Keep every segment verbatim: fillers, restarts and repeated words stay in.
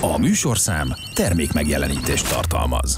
A műsorszám termék megjelenítést tartalmaz.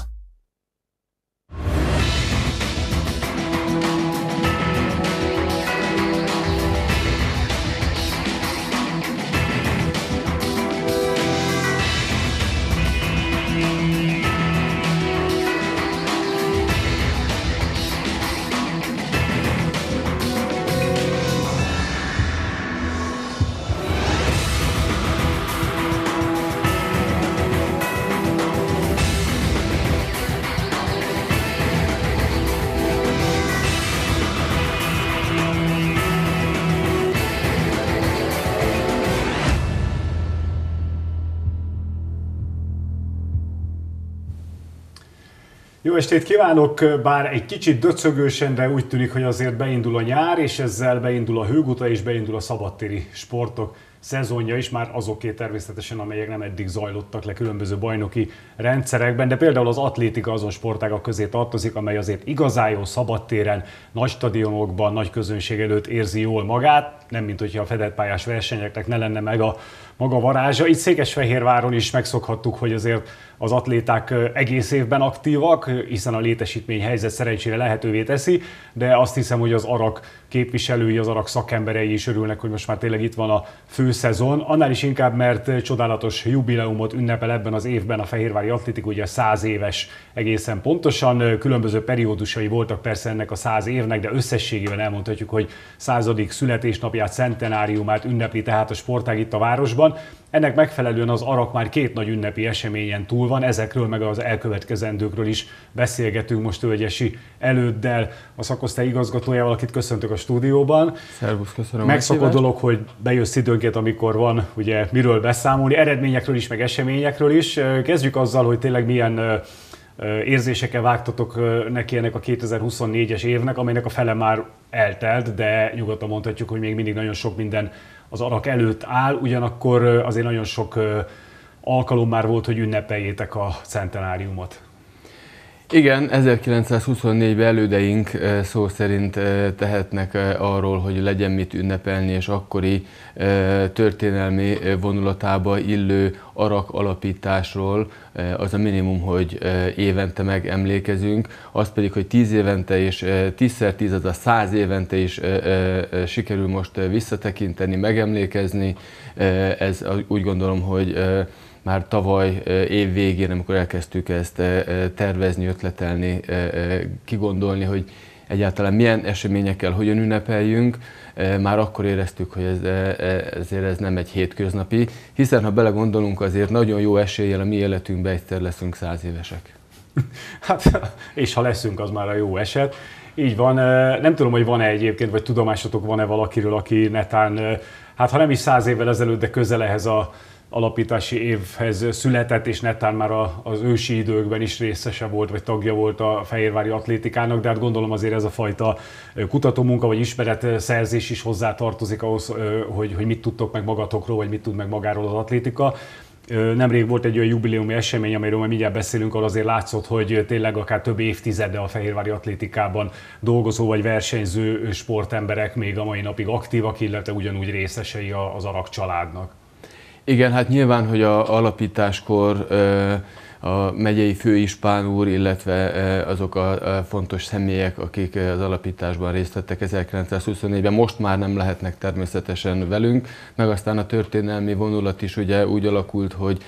Jó estét kívánok! Bár egy kicsit döcögősen, de úgy tűnik, hogy azért beindul a nyár, és ezzel beindul a hőguta és beindul a szabadtéri sportok szezonja is, már azoké természetesen, amelyek nem eddig zajlottak le különböző bajnoki rendszerekben, de például az atlétika azon sportágak közé tartozik, amely azért igazán jó szabadtéren, nagy stadionokban, nagy közönség előtt érzi jól magát, nem mint hogyha a fedett pályás versenyeknek ne lenne meg a maga varázsa. Itt Székesfehérváron is megszokhattuk, hogy azért az atléták egész évben aktívak, hiszen a létesítmény helyzet szerencsére lehetővé teszi, de azt hiszem, hogy az arak képviselői, az arak szakemberei is örülnek, hogy most már tényleg itt van a főszezon. Annál is inkább, mert csodálatos jubileumot ünnepel ebben az évben a fehérvári atlétika, ugye száz éves egészen pontosan. Különböző periódusai voltak persze ennek a száz évnek, de összességében elmondhatjuk, hogy századik születésnapját, centenáriumát ünnepli tehát a sportág itt a városban. Ennek megfelelően az arak már két nagy ünnepi eseményen túl van, ezekről meg az elkövetkezendőkről is beszélgetünk most Tölgyesi Előddel, a szakosztály igazgatójával, akit köszöntök a stúdióban. Szervusz, köszönöm. Megszokott dolog, hogy bejössz időnként, amikor van ugye miről beszámolni, eredményekről is, meg eseményekről is. Kezdjük azzal, hogy tényleg milyen érzésekkel vágtatok neki ennek a kétezer-huszonnégyes évnek, amelynek a fele már eltelt, de nyugodtan mondhatjuk, hogy még mindig nagyon sok minden az arak előtt áll, ugyanakkor azért nagyon sok alkalom már volt, hogy ünnepeljétek a centenáriumot. Igen, ezerkilencszázhuszonnégyben elődeink szó szerint tehetnek arról, hogy legyen mit ünnepelni, és akkori történelmi vonulatába illő arak alapításról az a minimum, hogy évente megemlékezünk, az pedig, hogy tíz évente és tízszer tíz, azaz száz évente is sikerül most visszatekinteni, megemlékezni. Ez úgy gondolom, hogy már tavaly év végén, amikor elkezdtük ezt tervezni, ötletelni, kigondolni, hogy egyáltalán milyen eseményekkel hogyan ünnepeljünk, már akkor éreztük, hogy ez, ezért ez nem egy hétköznapi, hiszen ha belegondolunk, azért nagyon jó eséllyel a mi életünkben egyszer leszünk száz évesek. Hát, és ha leszünk, az már a jó eset. Így van, nem tudom, hogy van-e egyébként, vagy tudomásotok van-e valakiről, aki netán, hát ha nem is száz évvel ezelőtt, de közel ehhez a alapítási évhez született, és netán már az ősi időkben is részese volt, vagy tagja volt a fehérvári atlétikának, de hát gondolom azért ez a fajta kutatómunka, vagy ismeretszerzés is hozzá tartozik ahhoz, hogy, hogy mit tudtok meg magatokról, vagy mit tud meg magáról az atlétika. Nemrég volt egy olyan jubileumi esemény, amelyről majd mindjárt beszélünk, ahol azért látszott, hogy tényleg akár több évtizede a fehérvári atlétikában dolgozó vagy versenyző sportemberek még a mai napig aktívak, illetve ugyanúgy részesei az arak családnak. Igen, hát nyilván, hogy a alapításkor a megyei főispán úr, illetve azok a fontos személyek, akik az alapításban részt vettek ezerkilencszázhuszonnégyben, most már nem lehetnek természetesen velünk, meg aztán a történelmi vonulat is ugye úgy alakult, hogy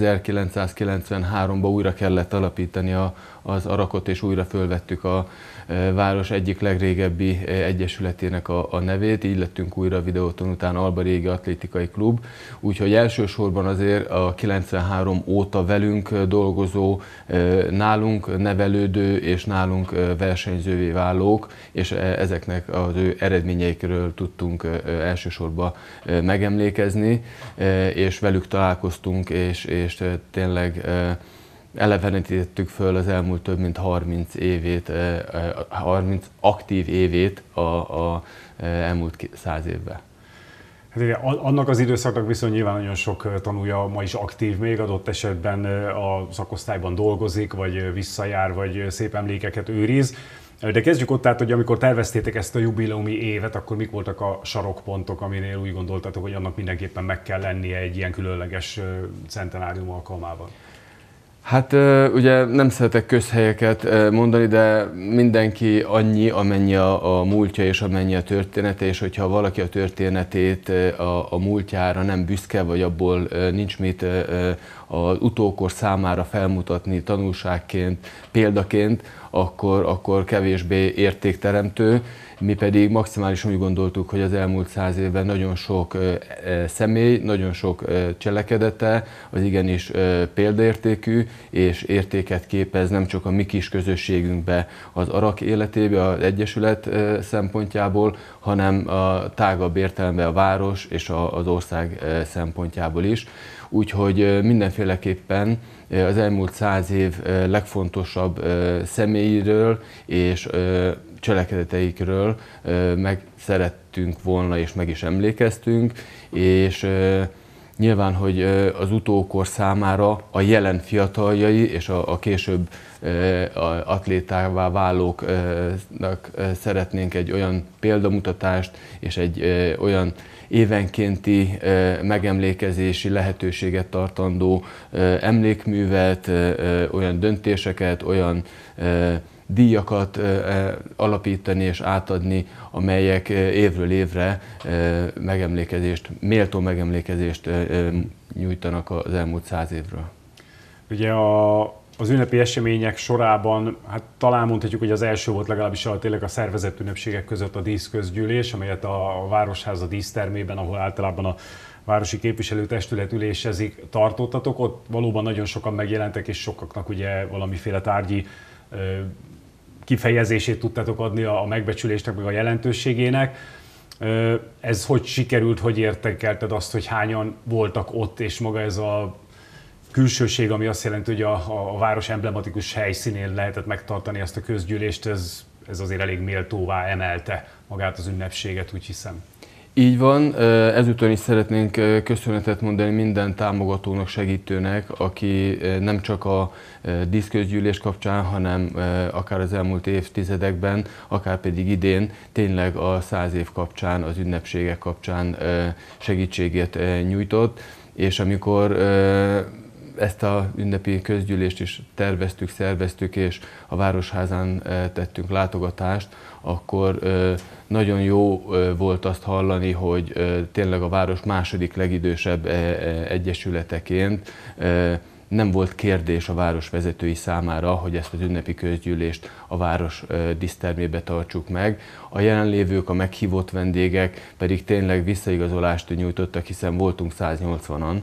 ezerkilencszázkilencvenháromban újra kellett alapítani a, az arakot, és újra fölvettük a város egyik legrégebbi egyesületének a, a nevét, így lettünk újra a Videóton után Alba Régi Atlétikai Klub, úgyhogy elsősorban azért a kilencvenhárom óta velünk dolgozó, nálunk nevelődő és nálunk versenyzővé válók, és ezeknek az ő eredményeikről tudtunk elsősorban megemlékezni, és velük találkoztunk, és, és tényleg elevenítettük föl az elmúlt több mint harminc évét, harminc aktív évét a, a elmúlt száz évben. Hát annak az időszaknak viszont nyilván nagyon sok tanulja ma is aktív, még adott esetben a szakosztályban dolgozik, vagy visszajár, vagy szép emlékeket őriz. De kezdjük ott át, hogy amikor terveztétek ezt a jubileumi évet, akkor mik voltak a sarokpontok, aminél úgy gondoltatok, hogy annak mindenképpen meg kell lennie egy ilyen különleges centenárium alkalmában? Hát ugye nem szeretek közhelyeket mondani, de mindenki annyi, amennyi a, a múltja és amennyi a története, és hogyha valaki a történetét a, a múltjára nem büszke, vagy abból nincs mit az utókor számára felmutatni tanulságként, példaként, akkor, akkor kevésbé értékteremtő. Mi pedig maximálisan úgy gondoltuk, hogy az elmúlt száz évben nagyon sok személy, nagyon sok cselekedete az igenis példaértékű, és értéket képez nem csak a mi kis közösségünkbe, az Arak életébe, az Egyesület szempontjából, hanem a tágabb értelemben a város és az ország szempontjából is. Úgyhogy mindenféleképpen az elmúlt száz év legfontosabb személyéről és cselekedeteikről meg szerettünk volna, és meg is emlékeztünk, és nyilván, hogy az utókor számára a jelen fiataljai és a, a később atlétává válóknak szeretnénk egy olyan példamutatást és egy olyan évenkénti megemlékezési lehetőséget tartandó emlékművet, olyan döntéseket, olyan díjakat alapítani és átadni, amelyek évről évre megemlékezést, méltó megemlékezést nyújtanak az elmúlt száz évről. Ugye a, az ünnepi események sorában, hát talán mondhatjuk, hogy az első volt legalábbis a, tényleg a szervezett ünnepségek között a díszközgyűlés, amelyet a, a Városháza dísztermében, ahol általában a városi képviselőtestület ülésezik, tartottatok. Ott valóban nagyon sokan megjelentek, és sokaknak ugye valamiféle tárgyi kifejezését tudtátok adni a megbecsülésnek, meg a jelentőségének. Ez hogy sikerült, hogy értékelted azt, hogy hányan voltak ott, és maga ez a külsőség, ami azt jelenti, hogy a, a város emblematikus helyszínén lehetett megtartani ezt a közgyűlést, ez, ez azért elég méltóvá emelte magát az ünnepséget, úgy hiszem. Így van, ezúton is szeretnénk köszönetet mondani minden támogatónak, segítőnek, aki nem csak a díszközgyűlés kapcsán, hanem akár az elmúlt évtizedekben, akár pedig idén tényleg a száz év kapcsán, az ünnepségek kapcsán segítségét nyújtott, és amikor ezt a ünnepi közgyűlést is terveztük, szerveztük, és a Városházán tettünk látogatást, akkor nagyon jó volt azt hallani, hogy tényleg a város második legidősebb egyesületeként nem volt kérdés a város vezetői számára, hogy ezt az ünnepi közgyűlést a város dísztermébe tartsuk meg. A jelenlévők, a meghívott vendégek pedig tényleg visszaigazolást nyújtottak, hiszen voltunk száznyolcvanan,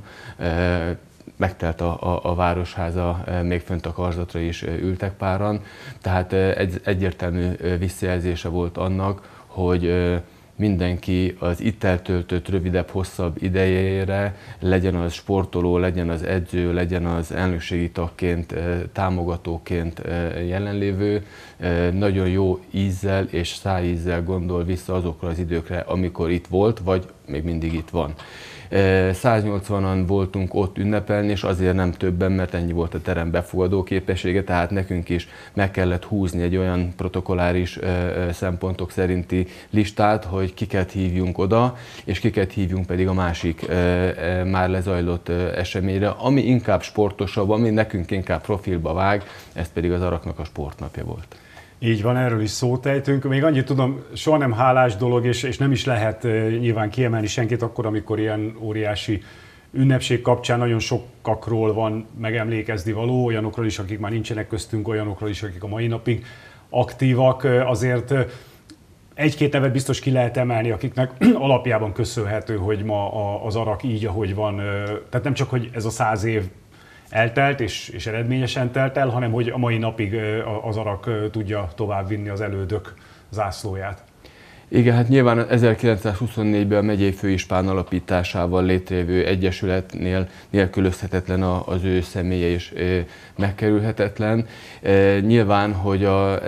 megtelt a, a, a Városháza, még fönt a karzatra is ültek páran, tehát egy, egyértelmű visszajelzése volt annak, hogy mindenki az itt eltöltött rövidebb, hosszabb idejére, legyen az sportoló, legyen az edző, legyen az elnökségi tagként, támogatóként jelenlévő, nagyon jó ízzel és szájízzel gondol vissza azokra az időkre, amikor itt volt, vagy még mindig itt van. száznyolcvanan voltunk ott ünnepelni, és azért nem többen, mert ennyi volt a terem befogadó képessége, tehát nekünk is meg kellett húzni egy olyan protokolláris szempontok szerinti listát, hogy kiket hívjunk oda, és kiket hívjunk pedig a másik már lezajlott eseményre, ami inkább sportosabb, ami nekünk inkább profilba vág, ez pedig az Araknak a sportnapja volt. Így van, erről is szót ejtünk. Még annyit tudom, soha nem hálás dolog, és, és nem is lehet nyilván kiemelni senkit akkor, amikor ilyen óriási ünnepség kapcsán nagyon sokakról van megemlékezni való, olyanokról is, akik már nincsenek köztünk, olyanokról is, akik a mai napig aktívak. Azért egy-két nevet biztos ki lehet emelni, akiknek alapjában köszönhető, hogy ma az Arak így, ahogy van. Tehát nem csak, hogy ez a száz év eltelt és, és eredményesen telt el, hanem hogy a mai napig az Arak tudja továbbvinni az elődök zászlóját. Igen, hát nyilván ezerkilencszázhuszonnégyben a megyei főispán alapításával létrejövő egyesületnél nélkülözhetetlen az ő személye is megkerülhetetlen. Nyilván, hogy a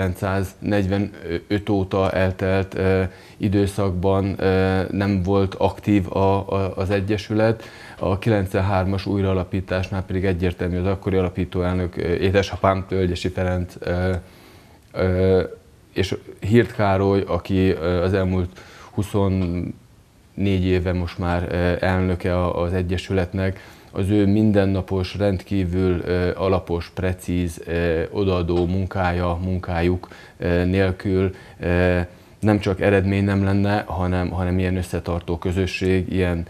ezerkilencszáznegyvenöt óta eltelt időszakban nem volt aktív az egyesület, a kilencvenhármas újraalapításnál pedig egyértelmű az akkori alapítóelnök, édesapám Tölgyesi Ferenc és Hirt Károly, aki az elmúlt huszonnégy éve most már elnöke az Egyesületnek, az ő mindennapos, rendkívül alapos, precíz, odaadó munkája, munkájuk nélkül nem csak eredmény nem lenne, hanem, hanem ilyen összetartó közösség, ilyen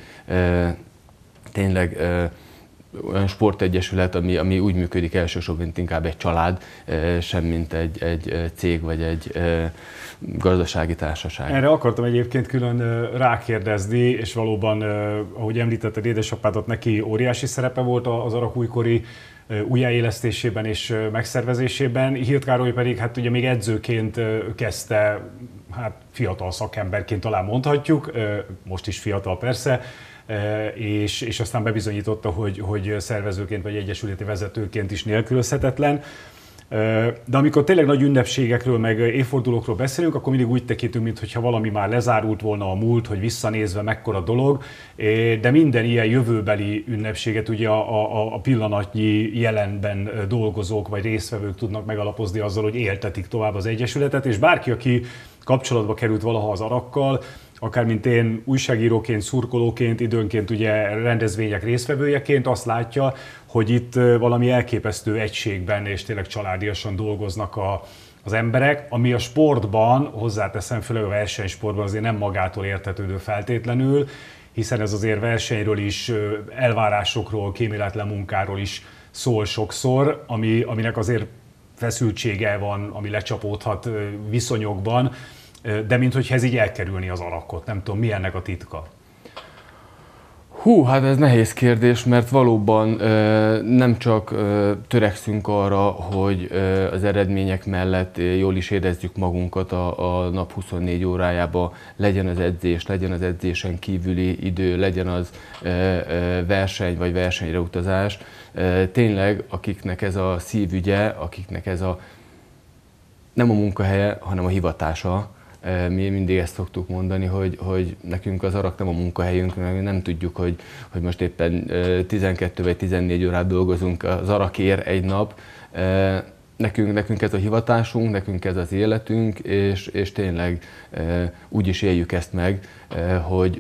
tényleg olyan sportegyesület, ami, ami úgy működik elsősorban, mint inkább egy család, sem mint egy, egy cég vagy egy gazdasági társaság. Erre akartam egyébként külön rákérdezni, és valóban, ahogy említetted, édesapádat, neki óriási szerepe volt az Arak újkori újjáélesztésében és megszervezésében. Hirt Károly pedig hát ugye még edzőként kezdte, hát fiatal szakemberként talán mondhatjuk, most is fiatal persze, és, és aztán bebizonyította, hogy, hogy szervezőként vagy egyesületi vezetőként is nélkülözhetetlen. De amikor tényleg nagy ünnepségekről, meg évfordulókról beszélünk, akkor mindig úgy tekintünk, mintha valami már lezárult volna a múlt, hogy visszanézve mekkora dolog, de minden ilyen jövőbeli ünnepséget ugye a, a, a pillanatnyi jelenben dolgozók vagy résztvevők tudnak megalapozni azzal, hogy éltetik tovább az Egyesületet, és bárki, aki kapcsolatba került valaha az Arakkal, akár mint én újságíróként, szurkolóként, időnként ugye rendezvények résztvevőjeként azt látja, hogy itt valami elképesztő egységben és tényleg családiasan dolgoznak a, az emberek, ami a sportban, hozzáteszem, főleg a versenysportban azért nem magától értetődő feltétlenül, hiszen ez azért versenyről is, elvárásokról, kíméletlen munkáról is szól sokszor, ami, aminek azért feszültsége van, ami lecsapódhat viszonyokban, de minthogyha ez így elkerülni az Arakot. Nem tudom, mi ennek a titka? Hú, hát ez nehéz kérdés, mert valóban nem csak törekszünk arra, hogy az eredmények mellett jól is érezzük magunkat a, a nap huszonnégy órájába, legyen az edzés, legyen az edzésen kívüli idő, legyen az verseny vagy versenyre utazás. Tényleg, akiknek ez a szívügye, akiknek ez a nem a munkahelye, hanem a hivatása. Mi mindig ezt szoktuk mondani, hogy, hogy nekünk az Arak nem a munkahelyünk, nem tudjuk, hogy, hogy most éppen tizenkettő vagy tizennégy órát dolgozunk az Arakért egy nap. Nekünk, nekünk ez a hivatásunk, nekünk ez az életünk, és, és tényleg úgy is éljük ezt meg, hogy,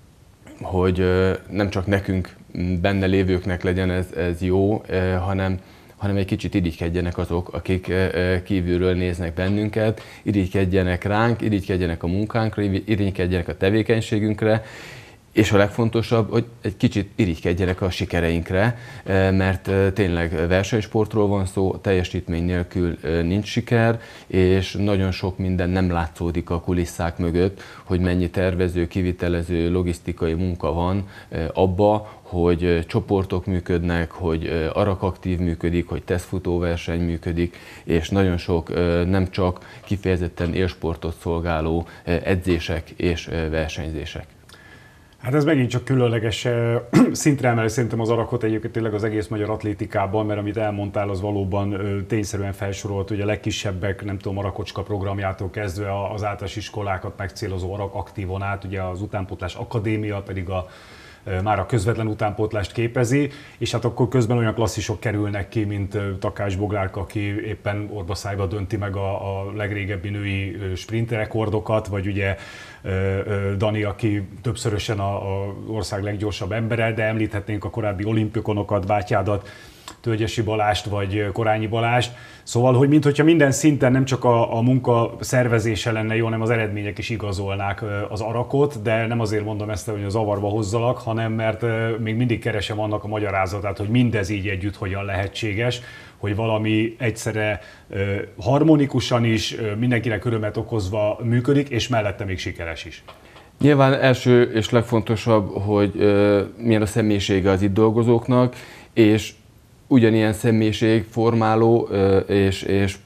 hogy nem csak nekünk, benne lévőknek legyen ez, ez jó, hanem hanem egy kicsit irigykedjenek azok, akik kívülről néznek bennünket, irigykedjenek ránk, irigykedjenek a munkánkra, irigykedjenek a tevékenységünkre, és a legfontosabb, hogy egy kicsit irigykedjenek a sikereinkre, mert tényleg versenysportról van szó, teljesítmény nélkül nincs siker, és nagyon sok minden nem látszódik a kulisszák mögött, hogy mennyi tervező, kivitelező, logisztikai munka van abba, hogy csoportok működnek, hogy Arak Aktív működik, hogy tesztfutóverseny működik, és nagyon sok nem csak kifejezetten élsportot szolgáló edzések és versenyzések. Hát ez megint csak különleges szintre emeli szerintem az Arakot egyébként tényleg az egész magyar atlétikában, mert amit elmondtál, az valóban tényszerűen felsorolt, ugye a legkisebbek, nem tudom, Arakocska programjától kezdve az általános iskolákat megcélozó Arak Aktívon át, ugye az Utánpótlás Akadémia pedig a már a közvetlen utánpótlást képezi, és hát akkor közben olyan klasszisok kerülnek ki, mint Takács Boglárka, aki éppen orbaszájba dönti meg a, a legrégebbi női sprint rekordokat, vagy ugye Dani, aki többszörösen az ország leggyorsabb embere, de említhetnénk a korábbi olimpikonokat, bátyádat, Tölgyesi Balást vagy Korányi Balást. Szóval, hogy minthogyha minden szinten nem csak a, a munka szervezése lenne jó, hanem az eredmények is igazolnák az Arakot, de nem azért mondom ezt, hogy a zavarba hozzalak, hanem mert még mindig keresem annak a magyarázatát, hogy mindez így együtt hogyan lehetséges, hogy valami egyszerre harmonikusan is, mindenkinek örömet okozva működik, és mellette még sikeres is. Nyilván első és legfontosabb, hogy milyen a személyisége az itt dolgozóknak, és ugyanilyen személyiségformáló és, és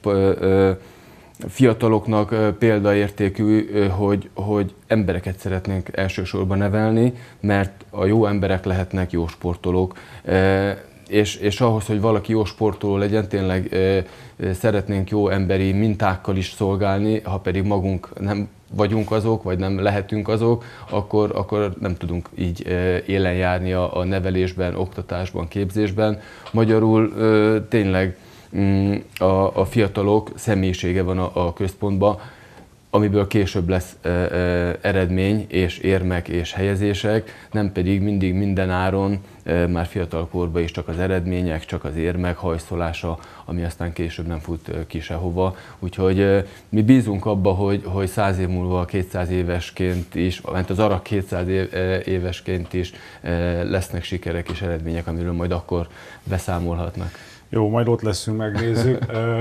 fiataloknak példaértékű, hogy, hogy embereket szeretnénk elsősorban nevelni, mert a jó emberek lehetnek jó sportolók. És, és ahhoz, hogy valaki jó sportoló legyen, tényleg szeretnénk jó emberi mintákkal is szolgálni, ha pedig magunk nem vagyunk azok, vagy nem lehetünk azok, akkor, akkor nem tudunk így élen járni a, a nevelésben, oktatásban, képzésben. Magyarul tényleg a, a fiatalok személyisége van a, a központban, amiből később lesz e, e, eredmény és érmek és helyezések, nem pedig mindig minden áron, e, már fiatal korban is csak az eredmények, csak az érmek hajszolása, ami aztán később nem fut ki sehova. Úgyhogy e, mi bízunk abba, hogy, hogy száz év múlva kétszáz évesként is, mert az arak kétszáz évesként is e, lesznek sikerek és eredmények, amiről majd akkor beszámolhatnak. Jó, majd ott leszünk, megnézzük.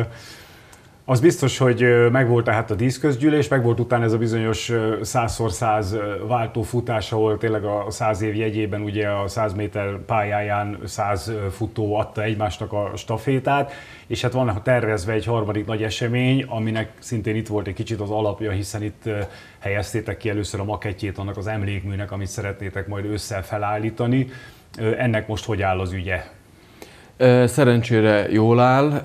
Az biztos, hogy megvolt tehát a díszközgyűlés, megvolt utána ez a bizonyos százszor száz váltófutás, ahol tényleg a száz év jegyében ugye a száz méter pályáján száz futó adta egymásnak a stafétát, és hát van tervezve egy harmadik nagy esemény, aminek szintén itt volt egy kicsit az alapja, hiszen itt helyeztétek ki először a makettjét annak az emlékműnek, amit szeretnétek majd ősszel felállítani. Ennek most hogy áll az ügye? Szerencsére jól áll,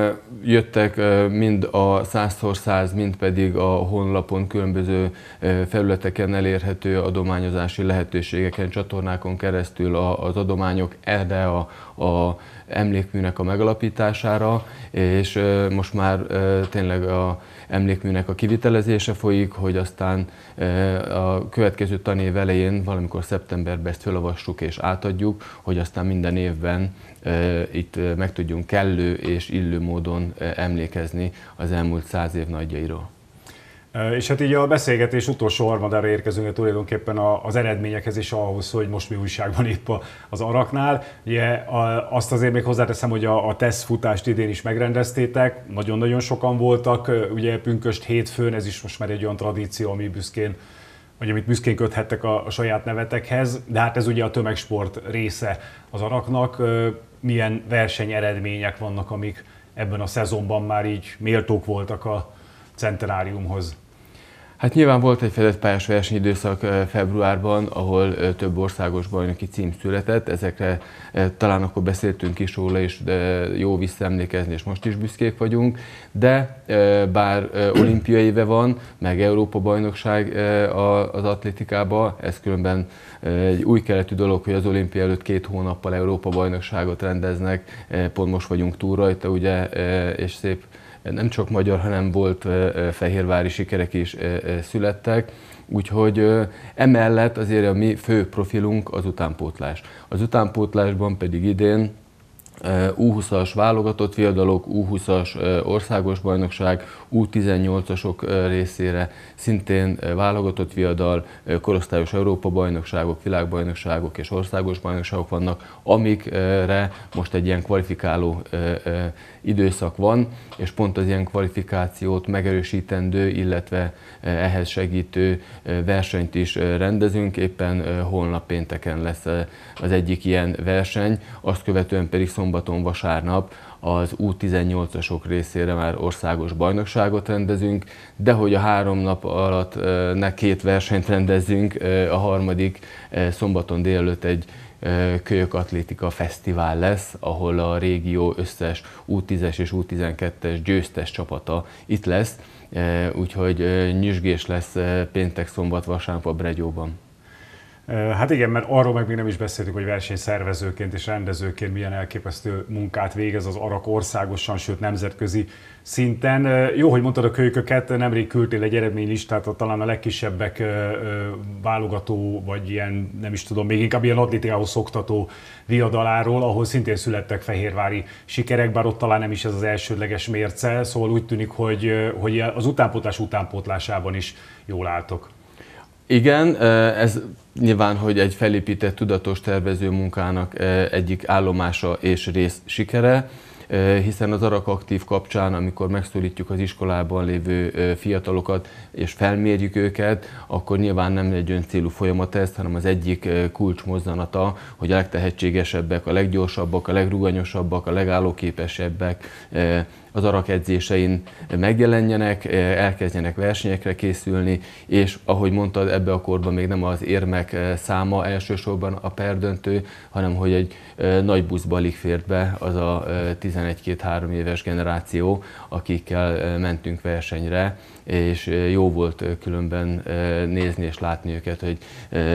jöttek mind a százszor száz, mind pedig a honlapon különböző felületeken elérhető adományozási lehetőségeken, csatornákon keresztül az adományok erre a, a emlékműnek a megalapítására, és most már tényleg a emlékműnek a kivitelezése folyik, hogy aztán a következő tanév elején, valamikor szeptemberben ezt felolvassuk és átadjuk, hogy aztán minden évben itt meg tudjunk kellő és illő módon emlékezni az elmúlt száz év nagyjairól. És hát így a beszélgetés utolsó harmadára érkezünk tulajdonképpen az eredményekhez és ahhoz, hogy most mi újságban épp az Araknál. Ugye azt azért még hozzáteszem, hogy a, a tesztfutást idén is megrendeztétek, nagyon-nagyon sokan voltak, ugye pünkösd hétfőn, ez is most már egy olyan tradíció, ami büszkén, vagy amit büszkén köthettek a, a saját nevetekhez, de hát ez ugye a tömegsport része az Araknak. Milyen versenyeredmények vannak, amik ebben a szezonban már így méltók voltak a centenáriumhoz? Hát nyilván volt egy fedett pályás versenyidőszak februárban, ahol több országos bajnoki cím született. Ezekre talán akkor beszéltünk is róla, és jó visszaemlékezni, és most is büszkék vagyunk. De bár olimpiai éve van, meg Európa-bajnokság az atlétikában, ez különben egy új keletű dolog, hogy az olimpia előtt két hónappal Európa-bajnokságot rendeznek, pont most vagyunk túl rajta, ugye, és szép, nem csak magyar, hanem volt fehérvári sikerek is születtek, úgyhogy emellett azért a mi fő profilunk az utánpótlás. Az utánpótlásban pedig idén U húszas válogatott viadalok, U húszas országos bajnokság, U tizennyolcasok részére szintén válogatott viadal, korosztályos Európa-bajnokságok, világbajnokságok és országos bajnokságok vannak, amikre most egy ilyen kvalifikáló időszak van, és pont az ilyen kvalifikációt megerősítendő, illetve ehhez segítő versenyt is rendezünk. Éppen holnap pénteken lesz az egyik ilyen verseny, azt követően pedig szombaton, vasárnap az U tizennyolcasok részére már országos bajnokságot rendezünk, de hogy a három nap alatt ne két versenyt rendezzünk, a harmadik szombaton délelőtt egy Kölyök Atlétika Fesztivál lesz, ahol a régió összes U tízes és U tizenkettes győztes csapata itt lesz, úgyhogy nyüzsgés lesz péntek, szombat, vasárnap a Bregyóban. Hát igen, mert arról meg még nem is beszéltük, hogy versenyszervezőként és rendezőként milyen elképesztő munkát végez az Arak országosan, sőt nemzetközi szinten. Jó, hogy mondtad a kölyköket, nemrég küldtél egy eredménylistát, talán a legkisebbek válogató, vagy ilyen, nem is tudom, még inkább ilyen atlétikához szoktató viadaláról, ahol szintén születtek fehérvári sikerek, bár ott talán nem is ez az elsődleges mérce, szóval úgy tűnik, hogy, hogy az utánpótlás utánpótlásában is jól álltok. Igen, ez nyilván, hogy egy felépített tudatos tervező munkának egyik állomása és rész sikere, hiszen az Arak Aktív kapcsán, amikor megszólítjuk az iskolában lévő fiatalokat és felmérjük őket, akkor nyilván nem egy öncélú folyamat ez, hanem az egyik kulcsmozzanata, hogy a legtehetségesebbek, a leggyorsabbak, a legruganyosabbak, a legállóképesebbek az Arak edzésein megjelenjenek, elkezdjenek versenyekre készülni, és ahogy mondtad, ebbe a korban még nem az érmek száma elsősorban a perdöntő, hanem hogy egy nagy buszba alig fért be az a tizenegy-két-három éves generáció, akikkel mentünk versenyre, és jó volt különben nézni és látni őket, hogy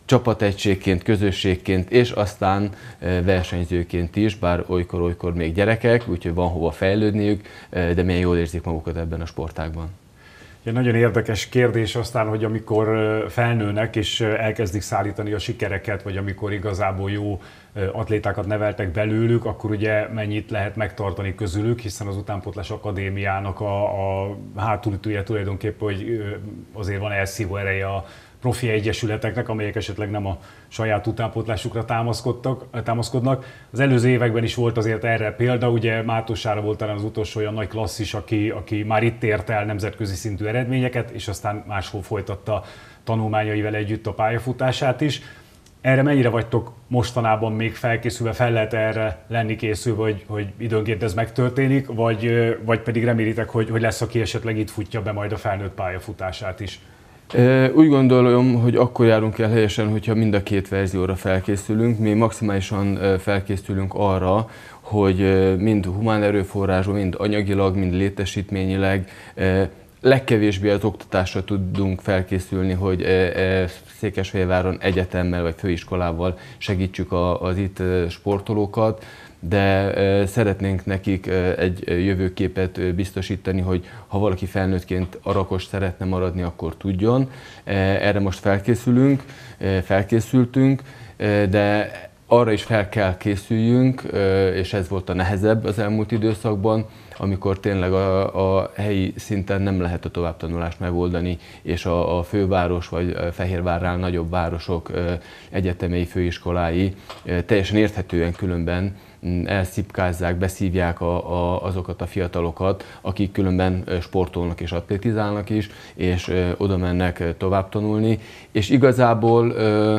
csapategységként, közösségként, és aztán versenyzőként is, bár olykor-olykor még gyerekek, úgyhogy van hova fejlődniük, de milyen jól érzik magukat ebben a sportágban. Ja, nagyon érdekes kérdés aztán, hogy amikor felnőnek és elkezdik szállítani a sikereket, vagy amikor igazából jó atlétákat neveltek belőlük, akkor ugye mennyit lehet megtartani közülük, hiszen az Utánpótlás Akadémiának a, a hátulütője tulajdonképpen, hogy azért van elszívó ereje a profi egyesületeknek, amelyek esetleg nem a saját utánpótlásukra támaszkodtak, támaszkodnak. Az előző években is volt azért erre példa, ugye Mátossára volt talán az utolsó olyan nagy klasszis, aki, aki már itt ért el nemzetközi szintű eredményeket, és aztán máshol folytatta tanulmányaival együtt a pályafutását is. Erre mennyire vagytok mostanában még felkészülve, fel lehet erre lenni készülve, hogy, hogy időnként ez megtörténik, vagy, vagy pedig remélitek, hogy, hogy lesz, aki esetleg itt futja be majd a felnőtt pályafutását is? Úgy gondolom, hogy akkor járunk el helyesen, hogyha mind a két verzióra felkészülünk. Mi maximálisan felkészülünk arra, hogy mind humán erőforrásban, mind anyagilag, mind létesítményileg legkevésbé az oktatásra tudunk felkészülni, hogy Székesfehérváron egyetemmel vagy főiskolával segítsük az itt sportolókat, de szeretnénk nekik egy jövőképet biztosítani, hogy ha valaki felnőttként Arakos szeretne maradni, akkor tudjon. Erre most felkészülünk, felkészültünk, de arra is fel kell készüljünk, és ez volt a nehezebb az elmúlt időszakban, amikor tényleg a, a helyi szinten nem lehet a továbbtanulást megoldani, és a, a főváros vagy Fehérvárnál nagyobb városok egyetemei, főiskolái teljesen érthetően különben elszipkázzák, beszívják a, a, azokat a fiatalokat, akik különben sportolnak és atlétizálnak is, és oda mennek tovább tanulni, és igazából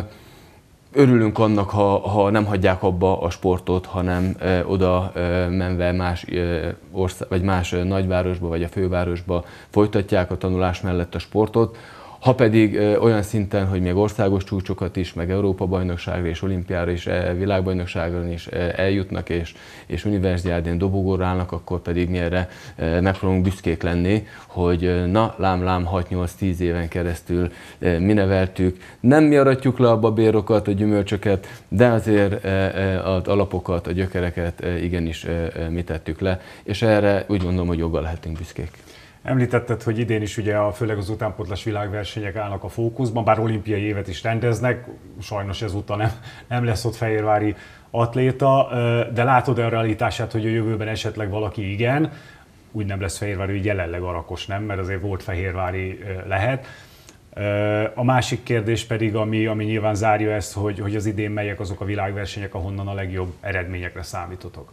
örülünk annak, ha, ha nem hagyják abba a sportot, hanem e, oda e, menve más, e, ország, vagy más nagyvárosba vagy a fővárosba folytatják a tanulás mellett a sportot. Ha pedig e, olyan szinten, hogy még országos csúcsokat is, meg Európa-bajnokságra és olimpiára és e, világbajnokságra is e, eljutnak, és, és univerziádén dobogóra állnak, akkor pedig mi erre e, megpróbálunk büszkék lenni, hogy na, lám-lám hat-nyolc-tíz éven keresztül e, mi neveltük. Nem mi aratjuk le a babérokat, a gyümölcsöket, de azért e, e, az alapokat, a gyökereket e, igenis e, mi tettük le, és erre úgy gondolom, hogy joggal lehetünk büszkék. Említetted, hogy idén is ugye a, főleg az utánpótlás világversenyek állnak a fókuszban, bár olimpiai évet is rendeznek, sajnos ezúttal nem, nem lesz ott fehérvári atléta, de látod-e a realitását, hogy a jövőben esetleg valaki igen, úgy nem lesz fehérvári, hogy jelenleg Arakos nem, mert azért volt fehérvári lehet. A másik kérdés pedig, ami, ami nyilván zárja ezt, hogy, hogy az idén melyek azok a világversenyek, ahonnan a legjobb eredményekre számítotok.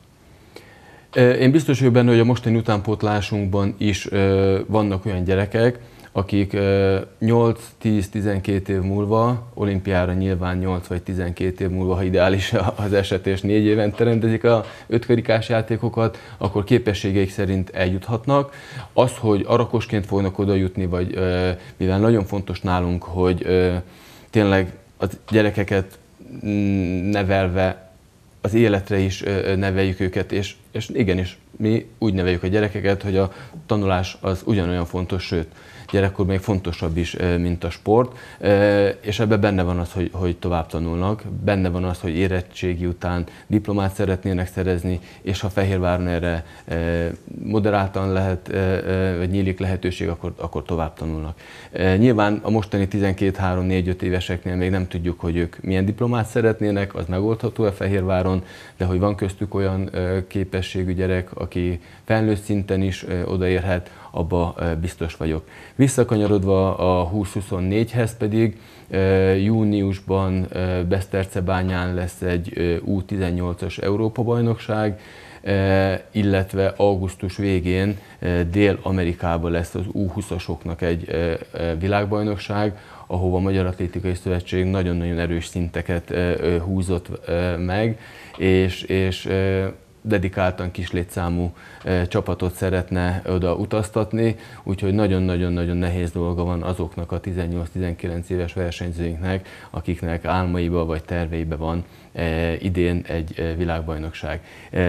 Én biztos vagyok benne, hogy a mostani utánpótlásunkban is vannak olyan gyerekek, akik nyolc-tíz-tizenkét év múlva, olimpiára nyilván nyolc vagy tizenkét év múlva, ha ideális az eset, és négy évente rendezik a ötkarikás játékokat, akkor képességeik szerint eljuthatnak. Az, hogy arakosként fognak oda jutni, vagy mivel nagyon fontos nálunk, hogy tényleg a gyerekeket nevelve az életre is neveljük őket, és, és igenis, mi úgy neveljük a gyerekeket, hogy a tanulás az ugyanolyan fontos, sőt, gyerekkor még fontosabb is, mint a sport, és ebben benne van az, hogy, hogy tovább tanulnak, benne van az, hogy érettségi után diplomát szeretnének szerezni, és ha Fehérváron erre moderáltan lehet, vagy nyílik lehetőség, akkor, akkor tovább tanulnak. Nyilván a mostani tizenkét három négy öt éveseknél még nem tudjuk, hogy ők milyen diplomát szeretnének, az megoldható-e Fehérváron, de hogy van köztük olyan képességű gyerek, aki felnőtt szinten is odaérhet, abba biztos vagyok. Visszakanyarodva a húsz huszonnégyhez pedig júniusban Besztercebányán lesz egy U tizennyolcas Európa-bajnokság, illetve augusztus végén Dél-Amerikában lesz az U húszasoknak egy világbajnokság, ahova a Magyar Atlétikai Szövetség nagyon-nagyon erős szinteket húzott meg, és, és dedikáltan kis létszámú csapatot szeretne oda utaztatni, úgyhogy nagyon-nagyon-nagyon nehéz dolga van azoknak a tizennyolc-tizenkilenc éves versenyzőinknek, akiknek álmaiba vagy terveibe van idén egy világbajnokság.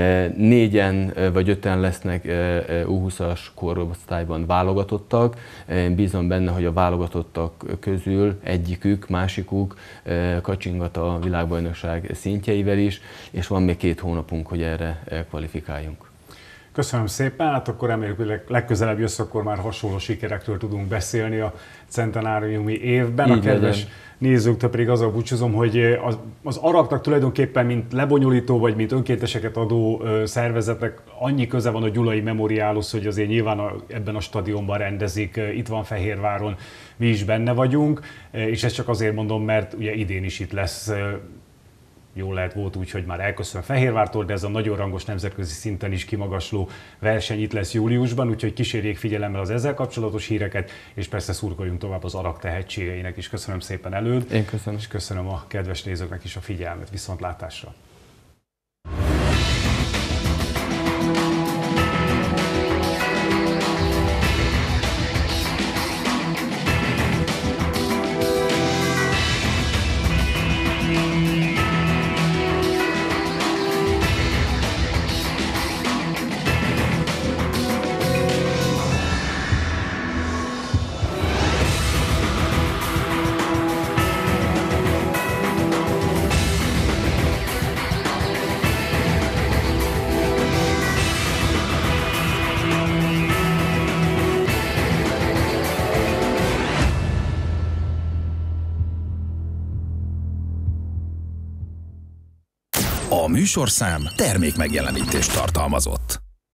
Négyen vagy öten lesznek U húszas korosztályban válogatottak. Én bízom benne, hogy a válogatottak közül egyikük, másikuk kacsingat a világbajnokság szintjeivel is, és van még két hónapunk, hogy erre kvalifikáljunk. Köszönöm szépen, hát akkor reméljük, hogy legközelebb jössz, akkor már hasonló sikerekről tudunk beszélni a centenáriumi évben. Így a kedves legyen. Nézőktől pedig azzal búcsúzom, hogy az, az araknak tulajdonképpen mint lebonyolító vagy mint önkénteseket adó szervezetnek annyi köze van a Gyulai Memoriálhoz, hogy azért nyilván a, ebben a stadionban rendezik, itt van Fehérváron, mi is benne vagyunk, és ezt csak azért mondom, mert ugye idén is itt lesz. Jól lehet, volt úgy, hogy már elköszön Fehérvártól, de ez a nagyon rangos nemzetközi szinten is kimagasló verseny itt lesz júliusban, úgyhogy kísérjék figyelemmel az ezzel kapcsolatos híreket, és persze szurkoljunk tovább az arak tehetségeinek is. Köszönöm szépen előd. Én köszönöm. És köszönöm a kedves nézőknek is a figyelmet. Viszontlátásra! A műsorszám termék megjelenítést tartalmazott.